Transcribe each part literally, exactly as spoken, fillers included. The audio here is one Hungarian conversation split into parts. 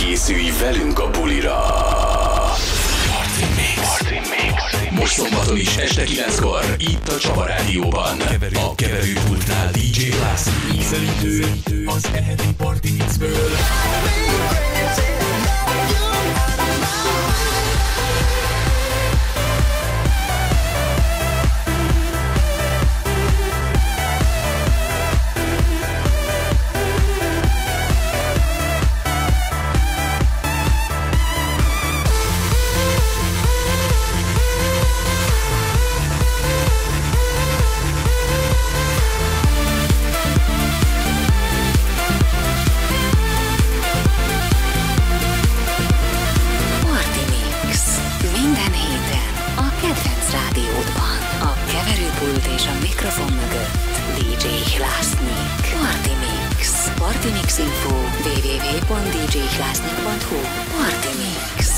Készülj velünk a bulira! Party Mix. Party Mix. Most szombaton is este kilenckor itt a Csaba Rádióban. A keverőpultnál dé dzsé László. Mixelítő az eheti Party Mixből. És a mikrofon mögött dé dzsé Lásznyik. Party Mix. Party Mix Info double-u double-u double-u pont d j hlásznyik pont hu. Party Mix.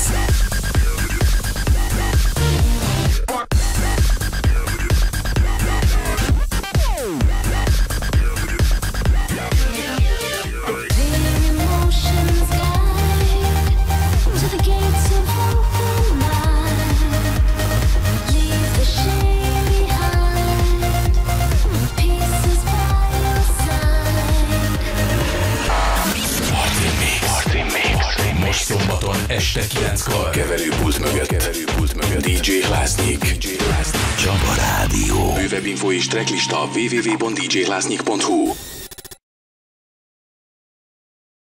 Szombaton este kilenckor keverőpult mögött, keverőpult mögött dé dzsé Lásznyik. Csaba Rádió. Bővebb info és tracklista double-u double-u double-u pont d j hlásznyik pont hu.